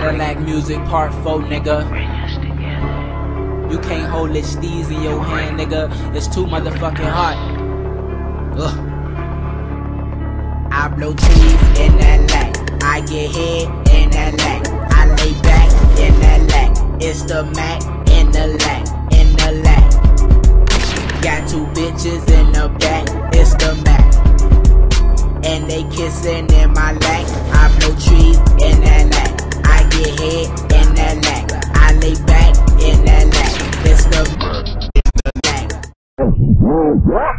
Cadillac music part 4, nigga. You can't hold it steez in your hand, nigga. It's too motherfucking hot. Ugh. I blow trees in that lack. I get head in that lack. I lay back in that lack. It's the Mac in the lack, in the lack. Got 2 bitches in the back. It's the Mac. And they kissing in my lack. I blow trees in that lack. I get head in that lack. I lay back in that lack. It's the lack.